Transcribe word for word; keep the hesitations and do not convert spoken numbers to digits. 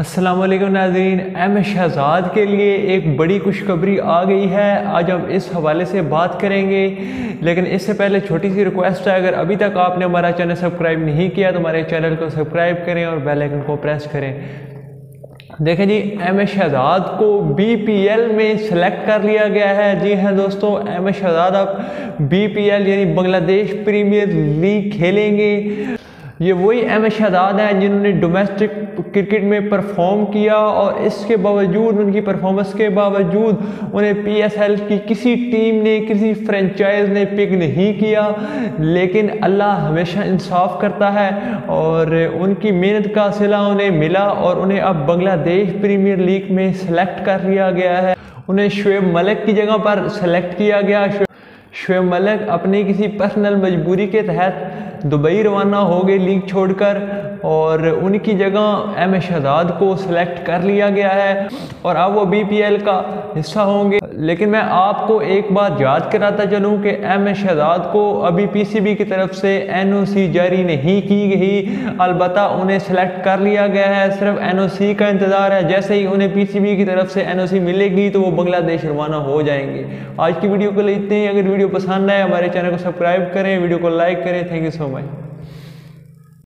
अस्सलाम वालेकुम नाज़रीन, एम एस शहजाद के लिए एक बड़ी खुशखबरी आ गई है। आज हम इस हवाले से बात करेंगे, लेकिन इससे पहले छोटी सी रिक्वेस्ट है, अगर अभी तक आपने हमारा चैनल सब्सक्राइब नहीं किया तो हमारे चैनल को सब्सक्राइब करें और बेल आइकन को प्रेस करें। देखें जी, एम एस शहजाद को बी पी एल में सेलेक्ट कर लिया गया है। जी हाँ दोस्तों, एम एस शहजाद अब बी पी एल यानी बांग्लादेश प्रीमियर लीग खेलेंगे। ये वही एम एस शहजाद हैं जिन्होंने डोमेस्टिक क्रिकेट में परफॉर्म किया और इसके बावजूद, उनकी परफॉर्मेंस के बावजूद उन्हें पी एस एल की किसी टीम ने, किसी फ्रेंचाइज ने पिक नहीं किया। लेकिन अल्लाह हमेशा इंसाफ करता है और उनकी मेहनत का सिला उन्हें मिला और उन्हें अब बांग्लादेश प्रीमियर लीग में सेलेक्ट कर लिया गया है। उन्हें शुएब मलिक की जगह पर सेलेक्ट किया गया। शुएब मलिक अपनी किसी पर्सनल मजबूरी के तहत दुबई रवाना हो गए लीग छोड़कर, और उनकी जगह एम एस शहजाद को सिलेक्ट कर लिया गया है और अब वो बी पी एल का हिस्सा होंगे। लेकिन मैं आपको एक बात याद कराता चलूँ कि एम एस शहजाद को अभी पी सी बी की तरफ से एन ओ सी जारी नहीं की गई, अलबत्ता उन्हें सेलेक्ट कर लिया गया है। सिर्फ एन ओ सी का इंतज़ार है। जैसे ही उन्हें पी सी बी की तरफ से एन ओ सी मिलेगी तो वो बांग्लादेश रवाना हो जाएंगे। आज की वीडियो को लेते हैं। अगर वीडियो पसंद आए हमारे चैनल को सब्सक्राइब करें, वीडियो को लाइक करें। Thank you so much.